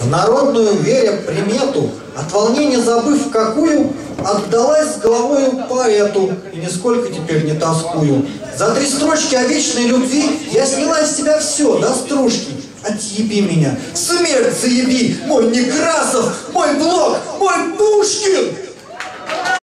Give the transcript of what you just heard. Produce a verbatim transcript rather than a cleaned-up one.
народную веря примету, от волнения забыв какую, отдалась с головою поэту, и нисколько теперь не тоскую. За три строчки о вечной любви я сняла из себя все, до стружки. Отъеби меня, смерть заеби, мой Некрасов, мой Блок, мой Пушкин!